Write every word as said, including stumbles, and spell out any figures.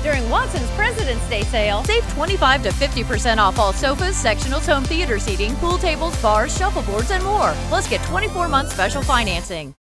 during Watcin's President's Day sale. Save twenty-five to fifty percent off all sofas, sectionals, home theater seating, pool tables, bars, shuffleboards, and more. Plus, get twenty-four month special financing.